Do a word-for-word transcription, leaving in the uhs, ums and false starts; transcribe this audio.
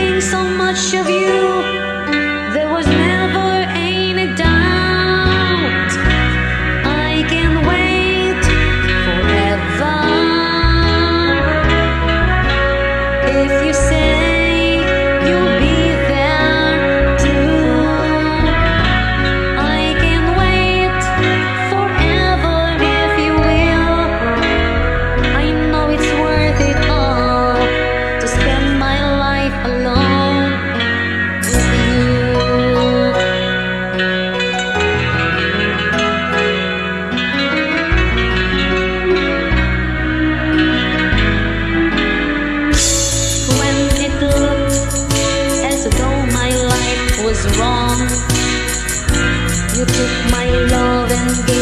think so much of you. There was never any doubt. I can wait forever. If you say you'll be there too, I can wait forever if you will. I know it's worth it all to spend my life alone with you. When it looked as though my life was wrong, you took my love and gave